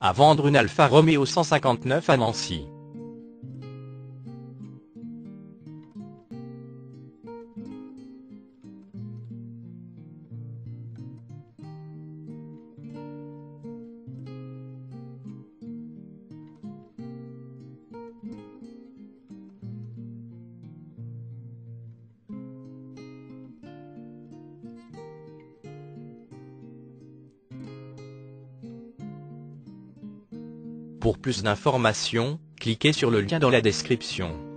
à vendre une Alfa Romeo 159 à Nancy. Pour plus d'informations, cliquez sur le lien dans la description.